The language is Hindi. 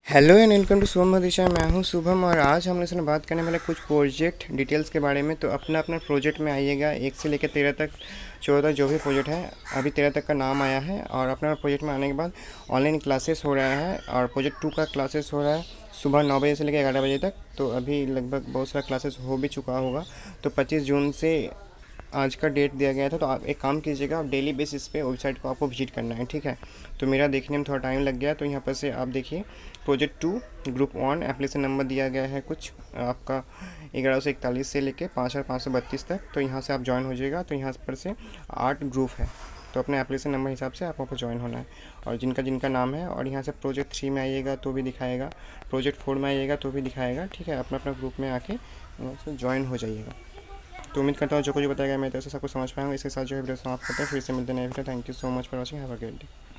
Hello and welcome to Shubham Disha. मैं हूं शुभम और आज हम लोग बात करने वाले कुछ प्रोजेक्ट डिटेल्स के बारे में। तो अपना अपना प्रोजेक्ट में आइएगा, 1 से लेकर 13 तक 14 जो भी प्रोजेक्ट है, अभी 13 तक का नाम आया है। और अपना प्रोजेक्ट में आने के बाद ऑनलाइन क्लासेस हो रहा है और प्रोजेक्ट 2 का क्लासेस हो रहा है सुबह 9 बजे से लेकर 11 बजे तक। तो अभी लगभग बहुत सारा क्लासेस हो भी चुका होगा। तो 25 जून से आज का डेट दिया गया था। तो आप एक काम कीजिएगा, आप डेली बेसिस पे वेबसाइट को आपको विजिट करना है, ठीक है। तो मेरा देखने में थोड़ा टाइम लग गया, तो यहाँ पर से आप देखिए प्रोजेक्ट 2 ग्रुप 1 एप्लीकेशन नंबर दिया गया है कुछ आपका 1141 से लेके 5532 तक। तो यहाँ से आप ज्वाइन हो जाइएगा। तो यहाँ पर से 8 ग्रुप है, तो अपने एप्लीकेशन नंबर हिसाब से आपको ज्वाइन होना है और जिनका जिनका नाम है। और यहाँ से प्रोजेक्ट 3 में आइएगा तो भी दिखाएगा, प्रोजेक्ट 4 में आइएगा तो भी दिखाएगा, ठीक है। अपना अपना ग्रुप में आके यहाँ से ज्वाइन हो जाइएगा। तो उम्मीद करता हूँ जो कुछ बताया गया मैं तो ऐसा सब कुछ समझ पाऊँगा। इसके साथ जो है वीडियो समाप्त करते हैं, फिर से मिलते हैं नए video. Thank you so much for watching, have a great day.